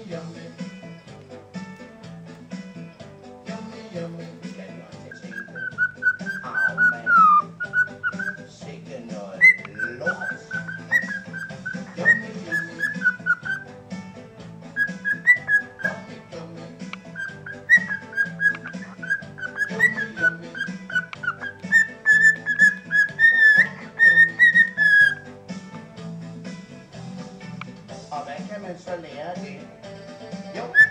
yummy. Yummy, yummy. Vi kan jo også tænke, au mand, sikke noget lort. Yummy, yummy. Yummy, yummy. Yummy, yummy. Og hvad kan man så lære af det? Jo,